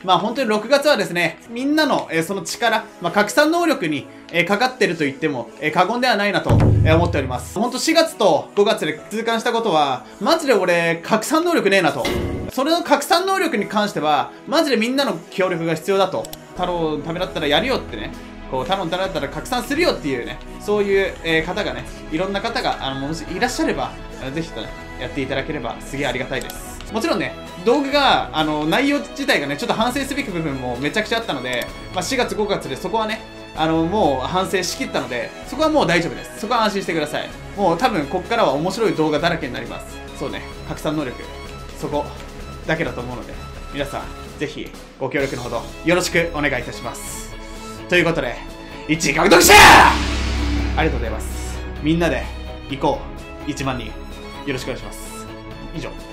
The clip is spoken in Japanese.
まあ本当に6月はですね、みんなの、その力、拡散能力に、かかってると言っても、過言ではないなと、思っております。ほんと4月と5月で痛感したことは、マジで俺、拡散能力ねえなと。それの拡散能力に関しては、マジでみんなの協力が必要だと。太郎のためだったらやるよってね。こう、太郎のためだったら拡散するよっていうね、そういう、方がね、いろんな方が、もしいらっしゃれば、ぜひとね、やっていただければすげえありがたいです。もちろんね、動画が、内容自体がね、ちょっと反省すべき部分もめちゃくちゃあったので、4月5月でそこはね、もう反省しきったので、そこはもう大丈夫です。そこは安心してください。もう多分こっからは面白い動画だらけになります。そうね、拡散能力、そこだけだと思うので、皆さん、ぜひご協力のほどよろしくお願いいたします。ということで、1位獲得者ありがとうございます。みんなで行こう。1万人。よろしくお願いします。以上。